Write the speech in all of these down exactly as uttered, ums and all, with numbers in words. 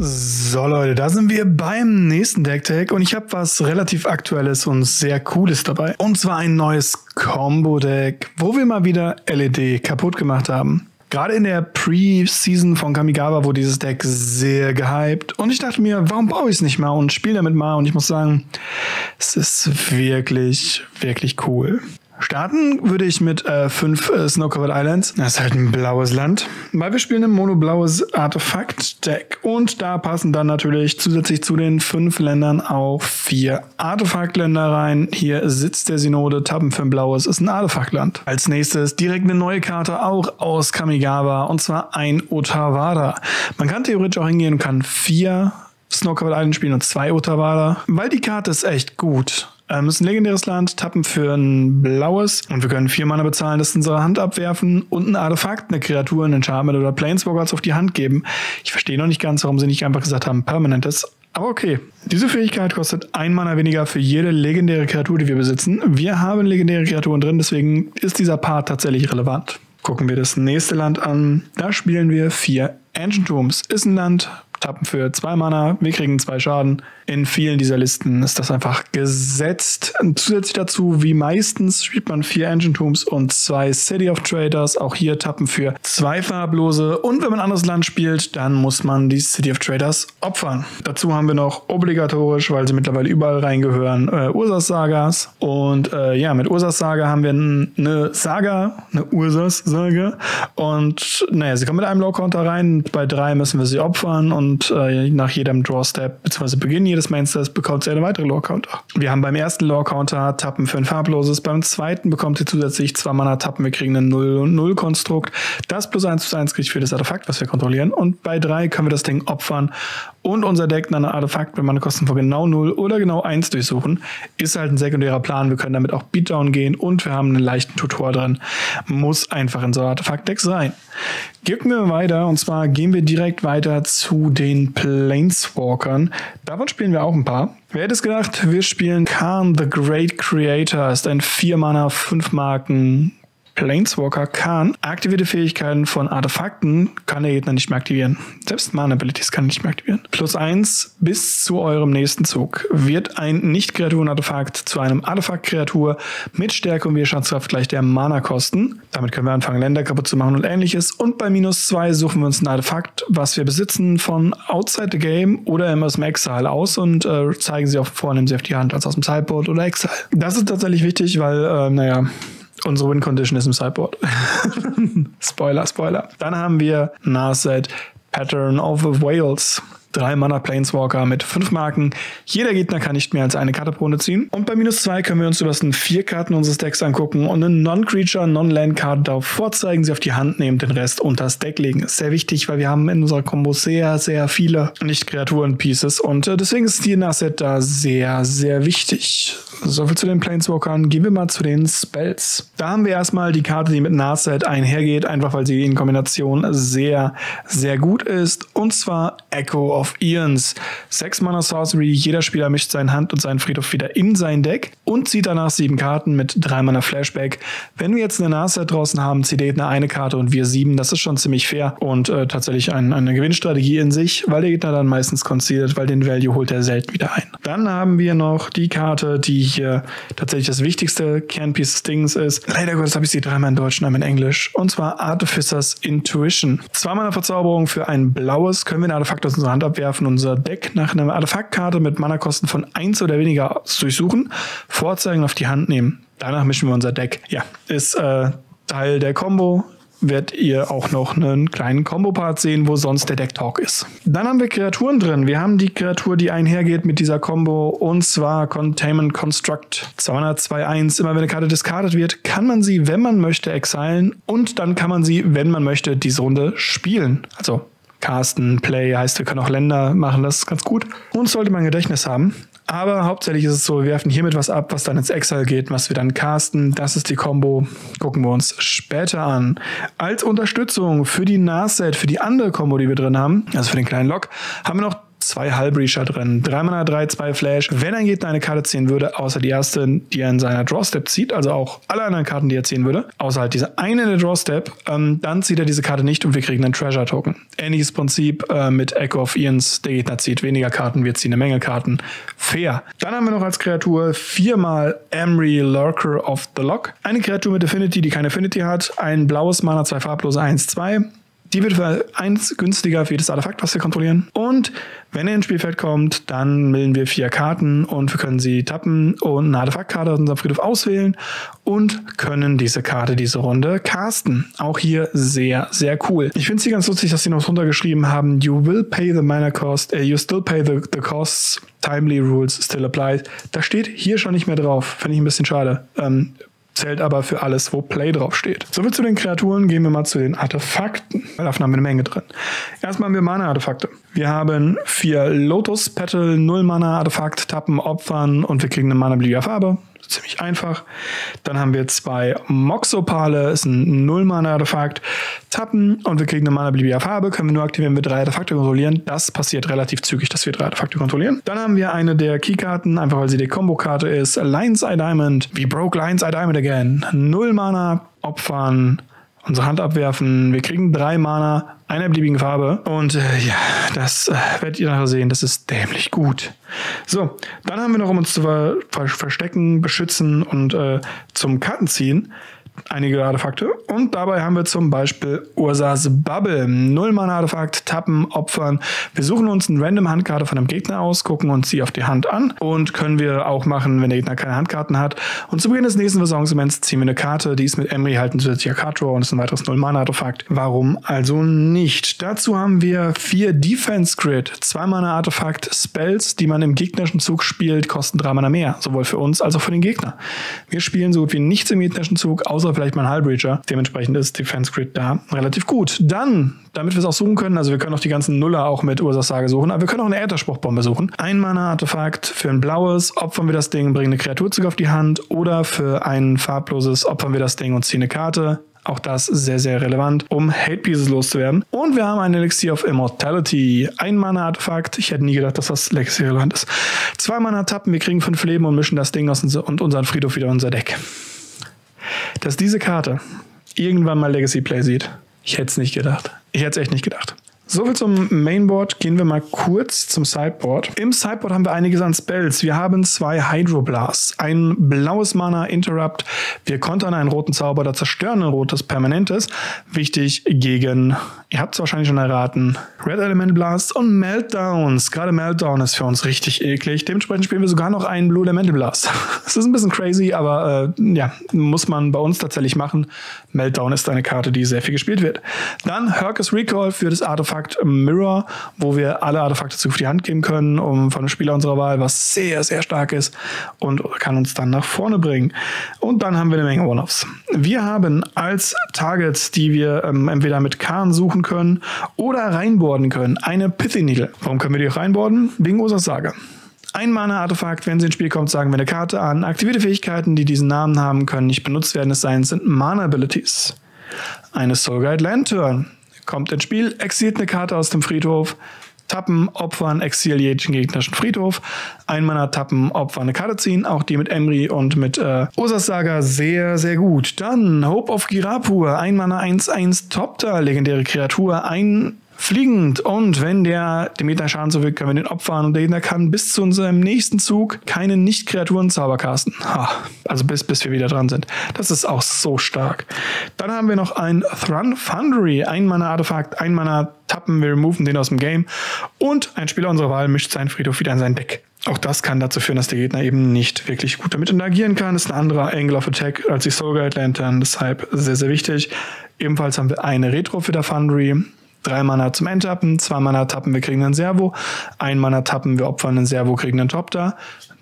So Leute, da sind wir beim nächsten Deck-Tag und ich habe was relativ Aktuelles und sehr Cooles dabei. Und zwar ein neues Combo-Deck, wo wir mal wieder L E D kaputt gemacht haben. Gerade in der Pre-Season von Kamigawa wurde dieses Deck sehr gehypt und ich dachte mir, warum baue ich es nicht mal und spiele damit mal, und ich muss sagen, es ist wirklich, wirklich cool. Starten würde ich mit äh, fünf äh, Snow-Covered Islands. Das ist halt ein blaues Land, weil wir spielen ein mono-blaues Artefakt-Deck. Und da passen dann natürlich zusätzlich zu den fünf Ländern auch vier Artefaktländer rein. Hier sitzt der Synode, tappen für ein blaues, ist ein Artefaktland. Als nächstes direkt eine neue Karte, auch aus Kamigawa, und zwar ein Otawara. Man kann theoretisch auch hingehen und kann vier Snow-Covered Islands spielen und zwei Otawara, weil die Karte ist echt gut. Ähm, ist ein legendäres Land, tappen für ein blaues und wir können vier Mana bezahlen, das in unsere Hand abwerfen und ein Artefakt, eine Kreatur, ein Enchantment oder Planeswalkers auf die Hand geben. Ich verstehe noch nicht ganz, warum sie nicht einfach gesagt haben, permanentes. Aber okay. Diese Fähigkeit kostet ein Mana weniger für jede legendäre Kreatur, die wir besitzen. Wir haben legendäre Kreaturen drin, deswegen ist dieser Part tatsächlich relevant. Gucken wir das nächste Land an. Da spielen wir vier Ancient Tombs. Ist ein Land, tappen für zwei Mana, wir kriegen zwei Schaden. In vielen dieser Listen ist das einfach gesetzt. Und zusätzlich dazu, wie meistens, spielt man vier Ancient Tombs und zwei City of Traders. Auch hier tappen für zwei farblose. Und wenn man ein anderes Land spielt, dann muss man die City of Traders opfern. Dazu haben wir noch obligatorisch, weil sie mittlerweile überall reingehören, äh, Ursas Sagas. Und äh, ja, mit Ursas Saga haben wir eine Saga, eine Ursas Saga. Und naja, sie kommen mit einem Low-Counter rein. Bei drei müssen wir sie opfern. Und äh, nach jedem Draw-Step, beziehungsweise Beginn jedes Mainsters, bekommt sie eine weitere Lore-Counter. Wir haben beim ersten Lore-Counter Tappen für ein farbloses, beim zweiten bekommt sie zusätzlich zwei Mana Tappen, wir kriegen ein null und null Konstrukt. Das plus eins plus eins kriegt für das Artefakt, was wir kontrollieren. Und bei drei können wir das Ding opfern und unser Deck dann ein Artefakt mit Mana-Kosten von genau null oder genau eins durchsuchen. Ist halt ein sekundärer Plan, wir können damit auch Beatdown gehen und wir haben einen leichten Tutor drin. Muss einfach in so ein Artefakt-Deck sein. Gehen wir weiter, und zwar gehen wir direkt weiter zu den Planeswalkern. Davon spielen wir auch ein paar. Wer hätte es gedacht, wir spielen Khan the Great Creator, ist ein vier Mana, fünf Marken Planeswalker Khan. Aktivierte Fähigkeiten von Artefakten kann der Gegner nicht mehr aktivieren. Selbst Mana-Abilities kann er nicht mehr aktivieren. Plus eins bis zu eurem nächsten Zug wird ein Nicht-Kreaturen-Artefakt zu einem Artefakt-Kreatur mit Stärke und Widerstandskraft gleich der Mana-Kosten. Damit können wir anfangen, Länder kaputt zu machen und ähnliches. Und bei minus zwei suchen wir uns ein Artefakt, was wir besitzen, von Outside the Game oder immer aus dem Exile aus und äh, zeigen sie auf vornehmen sie auf die Hand, als aus dem Sideboard oder Exile. Das ist tatsächlich wichtig, weil, äh, naja, unsere Win-Condition ist im Sideboard. Spoiler, Spoiler. Dann haben wir Narset, Pattern of Whales. Drei Mana Planeswalker mit fünf Marken. Jeder Gegner kann nicht mehr als eine Karte pro Runde ziehen. Und bei minus zwei können wir uns über den vier Karten unseres Decks angucken und eine Non-Creature, Non-Land-Karte darauf vorzeigen, sie auf die Hand nehmen, den Rest unter das Deck legen. Ist sehr wichtig, weil wir haben in unserer Combo sehr, sehr viele Nicht-Kreaturen-Pieces und äh, deswegen ist die Narset da sehr, sehr wichtig. Soviel zu den Planeswalkern. Gehen wir mal zu den Spells. Da haben wir erstmal die Karte, die mit Narset einhergeht, einfach weil sie in Kombination sehr, sehr gut ist. Und zwar Echo of Eons. sechs Mana Sorcery, jeder Spieler mischt seine Hand und seinen Friedhof wieder in sein Deck und zieht danach sieben Karten mit drei Mana Flashback. Wenn wir jetzt eine Narset draußen haben, zieht der Gegner eine Karte und wir sieben. Das ist schon ziemlich fair und äh, tatsächlich ein, eine Gewinnstrategie in sich, weil der Gegner dann meistens conceded, weil den Value holt er selten wieder ein. Dann haben wir noch die Karte, die hier tatsächlich das wichtigste Kernpiece des Dings ist. Leider Gottes habe ich sie dreimal in Deutsch, einmal in Englisch. Und zwar Artificer's Intuition. Zwei Mana Verzauberung für ein blaues, können wir ein Artefakt aus unserer Hand abwerfen, unser Deck nach einer Artefaktkarte mit Mana-Kosten von eins oder weniger durchsuchen, vorzeigen, auf die Hand nehmen. Danach mischen wir unser Deck. Ja, ist äh, Teil der Combo. Werdet ihr auch noch einen kleinen Combo-Part sehen, wo sonst der Deck-Talk ist. Dann haben wir Kreaturen drin. Wir haben die Kreatur, die einhergeht mit dieser Combo, und zwar Containment Construct. zwei zwei eins. Immer wenn eine Karte discardet wird, kann man sie, wenn man möchte, exilen und dann kann man sie, wenn man möchte, diese Runde spielen. Also Casten, Play heißt, wir können auch Länder machen, das ist ganz gut. Und sollte man Gedächtnis haben. Aber hauptsächlich ist es so, wir werfen hiermit was ab, was dann ins Exile geht, was wir dann casten. Das ist die Combo. Gucken wir uns später an. Als Unterstützung für die Narset, für die andere Combo, die wir drin haben, also für den kleinen Lock, haben wir noch zwei Hullbreacher drin, drei Mana, drei, zwei Flash. Wenn ein Gegner eine Karte ziehen würde, außer die erste, die er in seiner Drawstep zieht, also auch alle anderen Karten, die er ziehen würde, außer halt diese eine in der Drawstep, ähm, dann zieht er diese Karte nicht und wir kriegen einen Treasure-Token. Ähnliches Prinzip äh, mit Echo of Eons, der Gegner zieht weniger Karten, wir ziehen eine Menge Karten. Fair. Dann haben wir noch als Kreatur viermal Emry, Lurker of the Lock. Eine Kreatur mit Affinity, die keine Affinity hat, ein blaues Mana, zwei farblose, eins, zwei. Die wird für eins günstiger für jedes Artefakt, was wir kontrollieren. Und wenn er ins Spielfeld kommt, dann milden wir vier Karten und wir können sie tappen und eine Artefaktkarte aus unserem Friedhof auswählen und können diese Karte diese Runde casten. Auch hier sehr, sehr cool. Ich finde es hier ganz lustig, dass sie noch drunter geschrieben haben, you will pay the mana cost, uh, you still pay the, the costs, timely rules still apply. Da steht hier schon nicht mehr drauf. Finde ich ein bisschen schade. Ähm, Zählt aber für alles, wo Play drauf steht. Soviel zu den Kreaturen, gehen wir mal zu den Artefakten. Davon haben wir eine Menge drin. Erstmal haben wir Mana-Artefakte. Wir haben vier Lotus Petal, null Mana Artefakt, tappen, opfern und wir kriegen eine Mana beliebiger Farbe. Ziemlich einfach. Dann haben wir zwei Moxopale, ist ein null Mana Artefakt, tappen und wir kriegen eine Mana beliebiger Farbe. Können wir nur aktivieren, wenn wir drei Artefakte kontrollieren. Das passiert relativ zügig, dass wir drei Artefakte kontrollieren. Dann haben wir eine der Keykarten, einfach weil sie die Kombo-Karte ist. Lion's Eye Diamond. We broke Lion's Eye Diamond again. null Mana, opfern, unsere Hand abwerfen. Wir kriegen drei Mana, einer beliebigen Farbe. Und äh, ja, das äh, werdet ihr nachher sehen. Das ist dämlich gut. So, dann haben wir noch, um uns zu ver ver verstecken, beschützen und äh, zum Kartenziehen einige Artefakte. Und dabei haben wir zum Beispiel Ursas Bubble. null Mana Artefakt, tappen, opfern. Wir suchen uns eine random Handkarte von einem Gegner aus, gucken uns sie auf die Hand an und können wir auch machen, wenn der Gegner keine Handkarten hat. Und zu Beginn des nächsten Versorgungsmoments ziehen wir eine Karte, die ist mit Emry halt ein zusätzlicher Card Draw und ist ein weiteres null Mana Artefakt. Warum also nicht? Dazu haben wir vier Defense Grid, zwei Mana Artefakt Spells, die man im gegnerischen Zug spielt, kosten drei Mana mehr. Sowohl für uns als auch für den Gegner. Wir spielen so gut wie nichts im gegnerischen Zug, außer vielleicht mal ein Hullbreacher. Dementsprechend ist Defense Grid da relativ gut. Dann, damit wir es auch suchen können, also wir können auch die ganzen Nuller auch mit Ursas Sage suchen, aber wir können auch eine Ätherspruchbombe suchen. Ein Mana-Artefakt für ein blaues, opfern wir das Ding, bringen eine Kreatur zurück auf die Hand, oder für ein farbloses opfern wir das Ding und ziehen eine Karte. Auch das sehr, sehr relevant, um Hate Pieces loszuwerden. Und wir haben ein Elixir of Immortality. Ein Mana-Artefakt. Ich hätte nie gedacht, dass das Elixir relevant ist. Zwei Mana tappen, wir kriegen fünf Leben und mischen das Ding aus und unseren Friedhof wieder in unser Deck. Dass diese Karte irgendwann mal Legacy Play sieht, ich hätte es nicht gedacht. Ich hätte es echt nicht gedacht. Soviel zum Mainboard. Gehen wir mal kurz zum Sideboard. Im Sideboard haben wir einiges an Spells. Wir haben zwei Hydroblasts, ein blaues Mana Interrupt. Wir kontern einen roten Zauber, da zerstören ein rotes Permanentes. Wichtig gegen, ihr habt es wahrscheinlich schon erraten, Red Element Blast und Meltdowns. Gerade Meltdown ist für uns richtig eklig. Dementsprechend spielen wir sogar noch einen Blue Elemental Blast. Das ist ein bisschen crazy, aber äh, ja, muss man bei uns tatsächlich machen. Meltdown ist eine Karte, die sehr viel gespielt wird. Dann Hurkys Recall für das Artefakt Mirror, wo wir alle Artefakte zu auf die Hand geben können, um von einem Spieler unserer Wahl, was sehr, sehr stark ist und kann uns dann nach vorne bringen. Und dann haben wir eine Menge One-Offs. Wir haben als Targets, die wir ähm, entweder mit Karn suchen können oder reinboarden können, eine Pithy Needle. Warum können wir die auch reinboarden? Wegen Ursas Sage. Ein Mana-Artefakt, wenn sie ins Spiel kommt, sagen wir eine Karte an. Aktivierte Fähigkeiten, die diesen Namen haben, können nicht benutzt werden, es sei denn, sind Mana-Abilities. Eine Soul Guide Lantern kommt ins Spiel, exiliert eine Karte aus dem Friedhof, tappen, opfern, exiliert den gegnerischen Friedhof, ein Mana tappen, opfern, eine Karte ziehen, auch die mit Emry und mit äh, Ursas Saga sehr, sehr gut. Dann Hope of Girapur, ein Mana eins eins Topter, legendäre Kreatur, ein fliegend, und wenn der dem Gegner Schaden zufügt, können wir den opfern und der Gegner kann bis zu unserem nächsten Zug keine Nicht-Kreaturen-Zauber casten. Ha, also bis, bis wir wieder dran sind. Das ist auch so stark. Dann haben wir noch ein Thrun Foundry, ein Mana-Artefakt, ein Mana tappen, wir removen den aus dem Game und ein Spieler unserer Wahl mischt seinen Friedhof wieder in sein Deck. Auch das kann dazu führen, dass der Gegner eben nicht wirklich gut damit interagieren kann. Das ist ein anderer Angle of Attack als die Soul Guide Lantern, deshalb sehr, sehr wichtig. Ebenfalls haben wir eine Retro für der Foundry. Drei Mana zum Enttappen, zwei Mana tappen, wir kriegen einen Servo, ein Mana tappen, wir opfern einen Servo, kriegen einen Topter.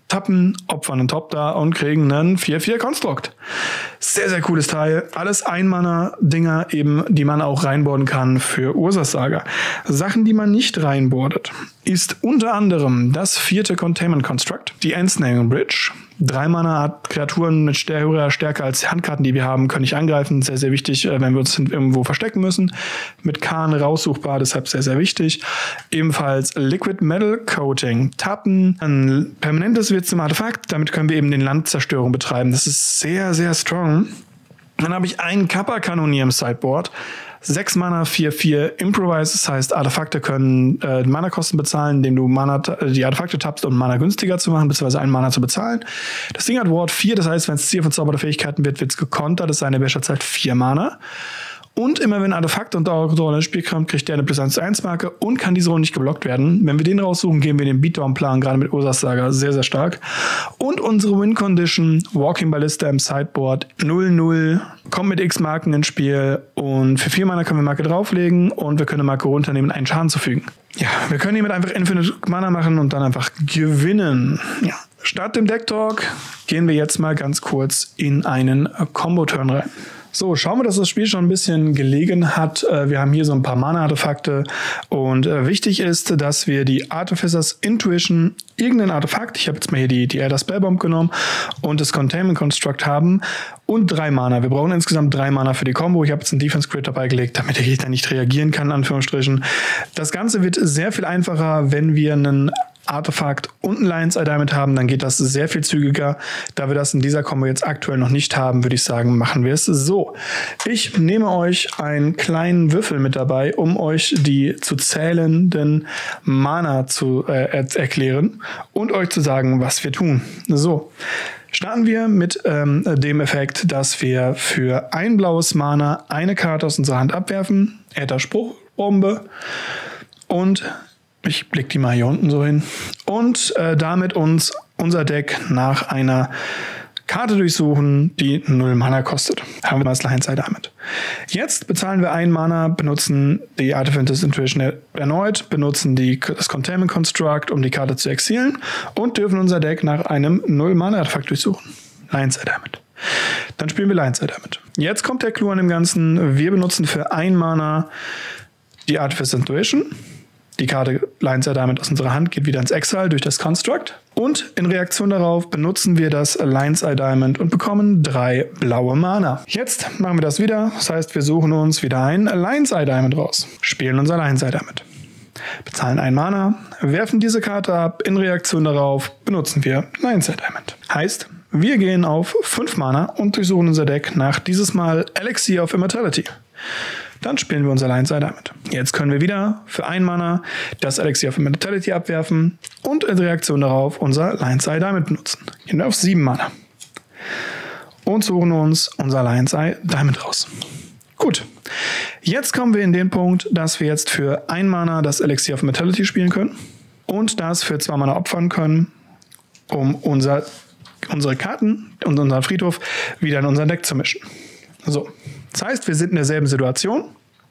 tappen, opfern einen Top da und kriegen einen vier vier Construct. Sehr, sehr cooles Teil. Alles Ein-Mana-Dinger eben, die man auch reinboarden kann für Ursas Saga. Sachen, die man nicht reinboardet, ist unter anderem das vierte Containment Construct, die Ensnaring Bridge. Drei Mana hat Kreaturen mit höherer Stärke als Handkarten, die wir haben, können nicht angreifen. Sehr, sehr wichtig, wenn wir uns irgendwo verstecken müssen. Mit Kahn raussuchbar, deshalb sehr, sehr wichtig. Ebenfalls Liquid Metal Coating. Tappen, ein permanentes wird zum Artefakt. Damit können wir eben den Landzerstörung betreiben. Das ist sehr, sehr strong. Dann habe ich einen Kappa-Kanonier im Sideboard. sechs Mana, vier vier Improvise, das heißt, Artefakte können äh, Mana-Kosten bezahlen, indem du Mana, die Artefakte tappst, um Mana günstiger zu machen, beziehungsweise einen Mana zu bezahlen. Das Ding hat Ward vier, das heißt, wenn es Ziel von Zauberfähigkeiten wird, wird es gekontert, das ist eine Wäscherzeit vier Mana. Und immer wenn ein Artefakt und Dauerkontrolle ins Spiel kommt, kriegt der eine plus eins zu eins Marke und kann diese Runde nicht geblockt werden. Wenn wir den raussuchen, gehen wir den Beatdown-Plan, gerade mit Ursas Saga, sehr, sehr stark. Und unsere Win-Condition, Walking Ballista im Sideboard, null null, kommt mit X Marken ins Spiel und für vier Mana können wir Marke drauflegen und wir können eine Marke runternehmen, einen Schaden zufügen. Ja, wir können hiermit einfach Infinite Mana machen und dann einfach gewinnen. Ja. Statt dem Deck Talk gehen wir jetzt mal ganz kurz in einen Combo-Turn rein. So, schauen wir, dass das Spiel schon ein bisschen gelegen hat. Wir haben hier so ein paar Mana-Artefakte und wichtig ist, dass wir die Artificers Intuition, irgendein Artefakt, ich habe jetzt mal hier die, die Elder Spellbomb genommen und das Containment Construct haben und drei Mana. Wir brauchen insgesamt drei Mana für die Combo. Ich habe jetzt einen Defense Crit dabei gelegt, damit der Gegner nicht reagieren kann, in Anführungsstrichen. Das Ganze wird sehr viel einfacher, wenn wir einen Artefakt und ein Lion's Eye Diamond haben, dann geht das sehr viel zügiger. Da wir das in dieser Combo jetzt aktuell noch nicht haben, würde ich sagen, machen wir es so. Ich nehme euch einen kleinen Würfel mit dabei, um euch die zu zählenden Mana zu äh, er erklären und euch zu sagen, was wir tun. So, starten wir mit ähm, dem Effekt, dass wir für ein blaues Mana eine Karte aus unserer Hand abwerfen, Äther Spruchbombe und ich blicke die mal hier unten so hin. Und äh, damit uns unser Deck nach einer Karte durchsuchen, die null Mana kostet. Haben wir mal das Lion's Eye Diamond. Jetzt bezahlen wir ein Mana, benutzen die Artificers Intuition erneut, benutzen die, das Containment Construct, um die Karte zu exilen und dürfen unser Deck nach einem null Mana Artefakt durchsuchen. Lion's Eye Diamond. Dann spielen wir Lion's Eye Diamond. Jetzt kommt der Clou an dem Ganzen. Wir benutzen für ein Mana die Artificers Intuition. Die Karte Lion's Eye Diamond aus unserer Hand geht wieder ins Exile durch das Construct. Und in Reaktion darauf benutzen wir das Lion's Eye Diamond und bekommen drei blaue Mana. Jetzt machen wir das wieder. Das heißt, wir suchen uns wieder ein Lion's Eye Diamond raus. Spielen unser Lion's Eye Diamond. Bezahlen ein Mana, werfen diese Karte ab. In Reaktion darauf benutzen wir Lion's Eye Diamond. Heißt, wir gehen auf fünf Mana und durchsuchen unser Deck nach dieses Mal Elixir of Immortality. Dann spielen wir unser Lion's Eye Diamond. Jetzt können wir wieder für ein Mana das Elixir of Immortality abwerfen und in Reaktion darauf unser Lion's Eye Diamond benutzen. Gehen wir auf sieben Mana. Und suchen uns unser Lion's Eye Diamond raus. Gut. Jetzt kommen wir in den Punkt, dass wir jetzt für ein Mana das Elixir of Immortality spielen können und das für zwei Mana opfern können, um unser, unsere Karten und unseren Friedhof wieder in unser Deck zu mischen. So. Das heißt, wir sind in derselben Situation,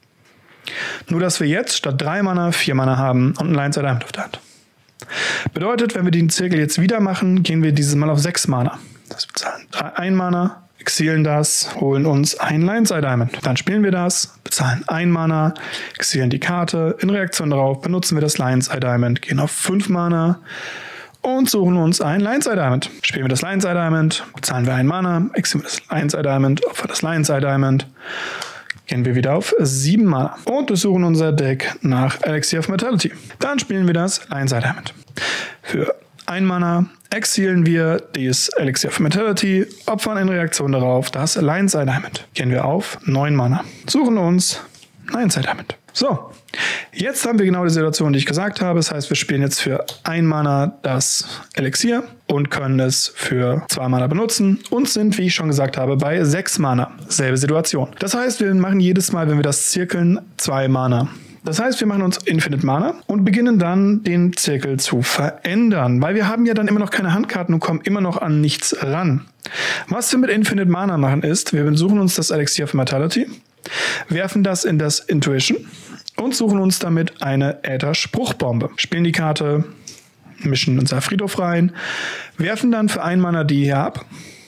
nur dass wir jetzt statt drei Mana vier Mana haben und ein Lion's Eye Diamond auf der Hand. Bedeutet, wenn wir den Zirkel jetzt wieder machen, gehen wir dieses Mal auf sechs Mana. Das bezahlen ein Mana, exilen das, holen uns ein Lion's Eye Diamond. Dann spielen wir das, bezahlen ein Mana, exilen die Karte. In Reaktion darauf benutzen wir das Lion's Eye Diamond, gehen auf fünf Mana und suchen uns ein Lion's Eye Diamond. Spielen wir das Lion's Eye Diamond, bezahlen wir ein Mana, exilieren wir das Lion's Eye Diamond, opfern das Lion's Eye Diamond, gehen wir wieder auf sieben Mana und durchsuchen unser Deck nach Elixir of Mortality. Dann spielen wir das Lion's Eye Diamond. Für ein Mana exilen wir dieses Elixir of Mortality, opfern in Reaktion darauf das Lion's Eye Diamond. Gehen wir auf neun Mana, suchen uns Lion's Eye Diamond. So, jetzt haben wir genau die Situation, die ich gesagt habe. Das heißt, wir spielen jetzt für ein Mana das Elixier und können es für zwei Mana benutzen und sind, wie ich schon gesagt habe, bei sechs Mana. Selbe Situation. Das heißt, wir machen jedes Mal, wenn wir das zirkeln, zwei Mana. Das heißt, wir machen uns Infinite Mana und beginnen dann, den Zirkel zu verändern, weil wir haben ja dann immer noch keine Handkarten und kommen immer noch an nichts ran. Was wir mit Infinite Mana machen ist, wir suchen uns das Elixir of Mortality, werfen das in das Intuition und suchen uns damit eine Äther Spruchbombe. Spielen die Karte mischen unser Friedhof rein, werfen dann für ein Mana die hier ab,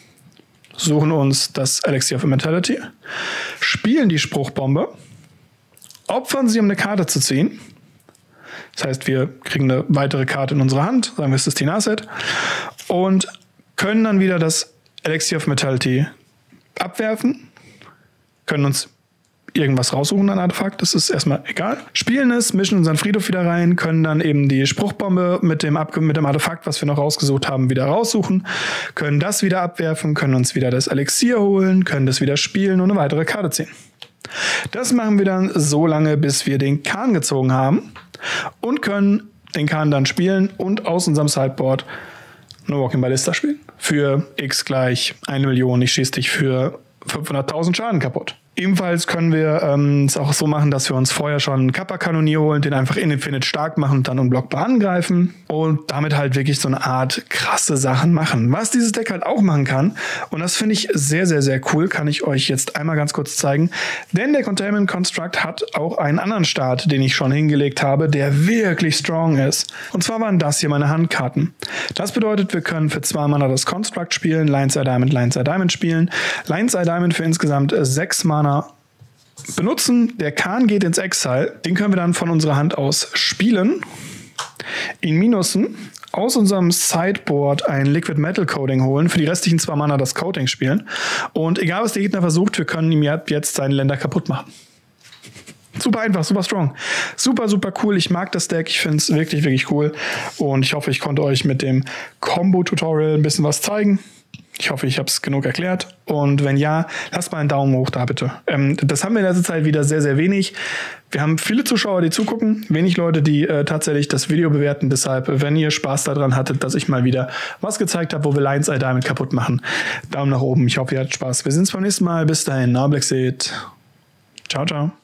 suchen uns das Elixir of Immortality, spielen die Spruchbombe, opfern sie, um eine Karte zu ziehen. Das heißt, wir kriegen eine weitere Karte in unsere Hand, sagen wir, es ist das Tina-Set, und können dann wieder das Elixir of Immortality abwerfen, können uns irgendwas raussuchen an Artefakt, das ist erstmal egal. Spielen es, mischen unseren Friedhof wieder rein, können dann eben die Spruchbombe mit dem, Ab mit dem Artefakt, was wir noch rausgesucht haben, wieder raussuchen, können das wieder abwerfen, können uns wieder das Elixier holen, können das wieder spielen und eine weitere Karte ziehen. Das machen wir dann so lange, bis wir den Kahn gezogen haben und können den Kahn dann spielen und aus unserem Sideboard eine Walking Ballista spielen. Für X gleich eine Million, ich schieße dich für fünfhunderttausend Schaden kaputt. Ebenfalls können wir ähm, es auch so machen, dass wir uns vorher schon einen Kappa-Kanonier holen, den einfach in Infinite stark machen und dann unblockbar angreifen und damit halt wirklich so eine Art krasse Sachen machen. Was dieses Deck halt auch machen kann, und das finde ich sehr, sehr, sehr cool, kann ich euch jetzt einmal ganz kurz zeigen, denn der Containment Construct hat auch einen anderen Start, den ich schon hingelegt habe, der wirklich strong ist. Und zwar waren das hier meine Handkarten. Das bedeutet, wir können für zwei Mana das Construct spielen, Lion's Eye Diamond, Lion's Eye Diamond spielen, Lion's Eye Diamond für insgesamt sechs Mana benutzen. Der Kahn geht ins Exile. Den können wir dann von unserer Hand aus spielen. Ihn minusen. Aus unserem Sideboard ein Liquid Metal Coating holen. Für die restlichen zwei Mana das Coating spielen. Und egal, was der Gegner versucht, wir können ihm jetzt seinen Länder kaputt machen. Super einfach, super strong. Super, super cool. Ich mag das Deck. Ich finde es wirklich, wirklich cool. Und ich hoffe, ich konnte euch mit dem Combo-Tutorial ein bisschen was zeigen. Ich hoffe, ich habe es genug erklärt. Und wenn ja, lasst mal einen Daumen hoch da, bitte. Ähm, das haben wir in letzter Zeit wieder sehr, sehr wenig. Wir haben viele Zuschauer, die zugucken. Wenig Leute, die äh, tatsächlich das Video bewerten. Deshalb, wenn ihr Spaß daran hattet, dass ich mal wieder was gezeigt habe, wo wir Lion's Eye Diamond kaputt machen, Daumen nach oben. Ich hoffe, ihr hattet Spaß. Wir sehen uns beim nächsten Mal. Bis dahin. Nablexit. Ciao, ciao.